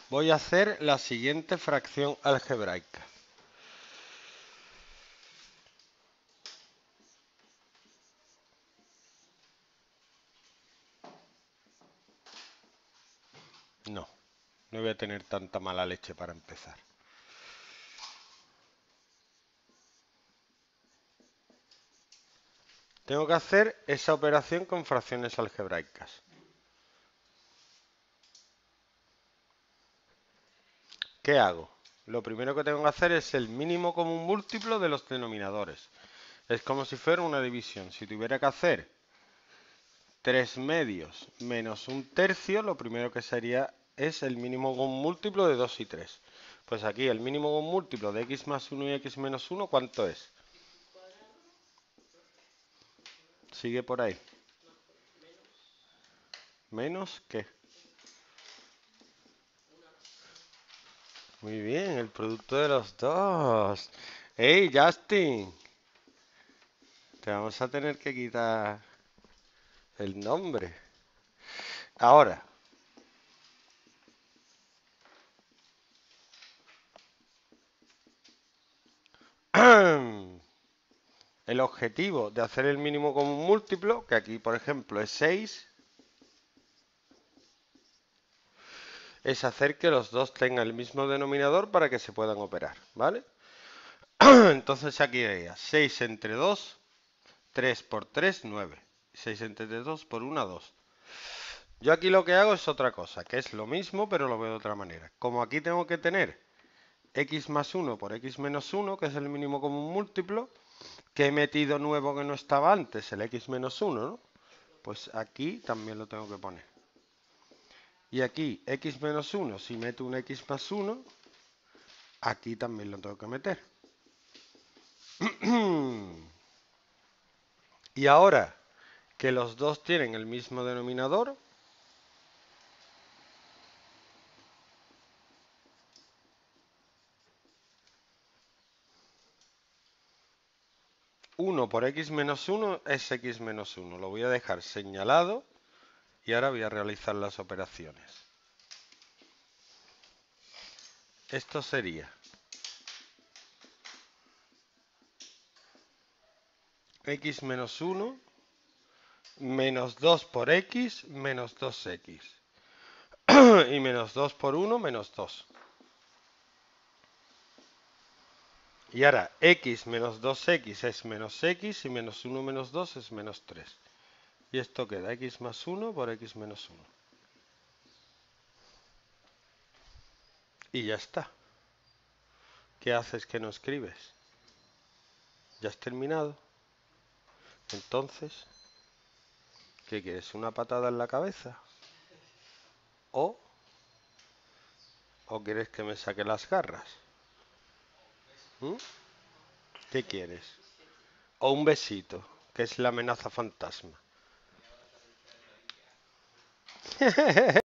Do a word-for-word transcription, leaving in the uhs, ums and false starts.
Voy a hacer la siguiente fracción algebraica. No, no voy a tener tanta mala leche para empezar. Tengo que hacer esa operación con fracciones algebraicas. ¿Qué hago? Lo primero que tengo que hacer es el mínimo común múltiplo de los denominadores. Es como si fuera una división. Si tuviera que hacer tres medios menos un tercio, lo primero que sería es el mínimo común múltiplo de dos y tres. Pues aquí el mínimo común múltiplo de x más uno y x menos uno, ¿cuánto es? Sigue por ahí. ¿Menos qué? Muy bien, el producto de los dos. ¡Hey, Justin! Te vamos a tener que quitar el nombre. Ahora, el objetivo de hacer el mínimo común múltiplo, que aquí por ejemplo es seis, es hacer que los dos tengan el mismo denominador para que se puedan operar, ¿vale? Entonces aquí veía seis entre dos, tres por tres, nueve. seis entre dos por uno, dos. Yo aquí lo que hago es otra cosa, que es lo mismo, pero lo veo de otra manera. Como aquí tengo que tener x más uno por x menos uno, que es el mínimo común múltiplo, que he metido nuevo que no estaba antes, el x menos uno, ¿no? Pues aquí también lo tengo que poner. Y aquí x menos uno, si meto un x más uno, aquí también lo tengo que meter. Y ahora que los dos tienen el mismo denominador, uno por x menos uno es x menos uno. Lo voy a dejar señalado y ahora voy a realizar las operaciones. Esto sería x menos uno menos dos por x menos dos x. Y menos dos por uno menos dos. Y ahora x menos dos x es menos x y menos uno menos dos es menos tres. Y esto queda x más uno por x menos uno. Y ya está. ¿Qué haces que no escribes? ¿Ya has terminado? Entonces, ¿qué quieres? ¿Una patada en la cabeza? ¿O, o quieres que me saque las garras? ¿Mm? ¿Qué quieres? ¿O un besito, que es la amenaza fantasma?